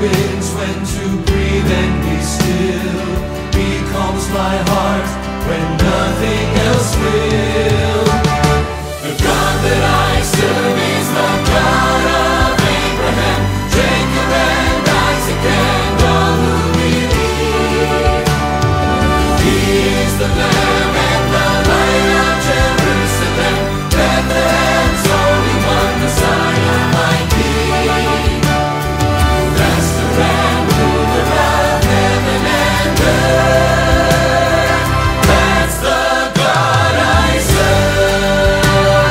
winds when to breathe and be still. He calms my heart when nothing else will. The God that I serve is the God of Abraham, Jacob, and Isaac, and all who believe. He is the Lamb and the Light of Jerusalem, Bethlehem's Holy One, Messiah, my King. Master and ruler of heaven and earth, that's the God I serve.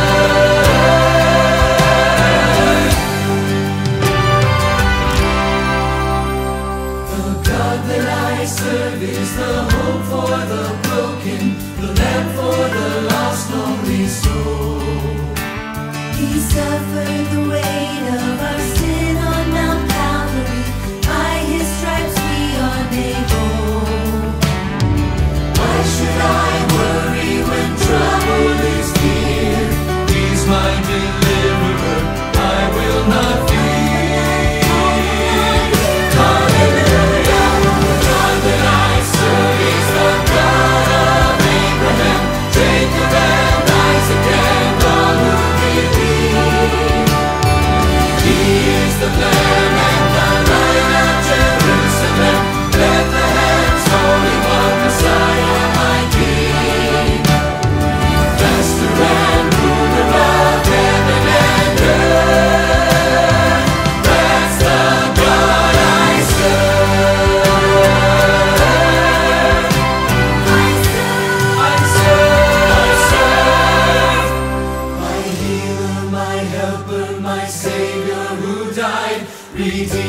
The God that I serve is the hope for the broken, the lamp for the lost, lonely soul. He suffered the weight of our sin on Mount Calvary. By His stripes we are made whole. Why should I worry when trouble is near? He's my deliverer, I will not fear. Hallelujah, the God that I serve is the God of Abraham, Jacob, and Isaac, and all who believe. He is the Lamb and the Light of Jerusalem, Bethlehem's Holy One, Messiah, my King. Master and ruler of heaven and earth, that's the God I serve. I serve. My healer, my helper, my Savior who died, redeemed